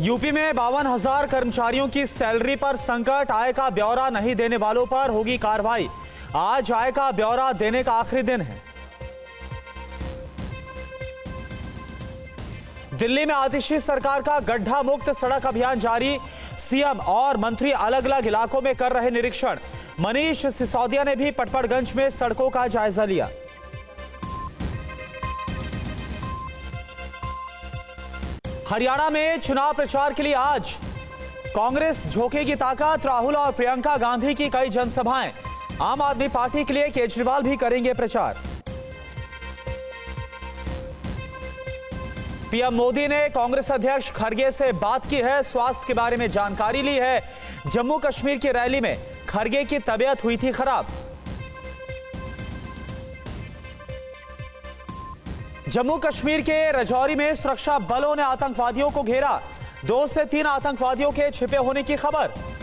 UP में 52,000 कर्मचारियों की सैलरी पर संकट। आय का ब्यौरा नहीं देने वालों पर होगी कार्रवाई। आज आय का ब्यौरा देने का आखिरी दिन है। दिल्ली में आतिशी सरकार का गड्ढा मुक्त सड़क अभियान जारी। सीएम और मंत्री अलग अलग इलाकों में कर रहे निरीक्षण। मनीष सिसोदिया ने भी पटपड़गंज में सड़कों का जायजा लिया। हरियाणा में चुनाव प्रचार के लिए आज कांग्रेस झोंकेगी ताकत। राहुल और प्रियंका गांधी की कई जनसभाएं। आम आदमी पार्टी के लिए केजरीवाल भी करेंगे प्रचार। पीएम मोदी ने कांग्रेस अध्यक्ष खड़गे से बात की है, स्वास्थ्य के बारे में जानकारी ली है। जम्मू कश्मीर की रैली में खड़गे की तबीयत हुई थी खराब। जम्मू कश्मीर के राजौरी में सुरक्षा बलों ने आतंकवादियों को घेरा। 2 से 3 आतंकवादियों के छिपे होने की खबर।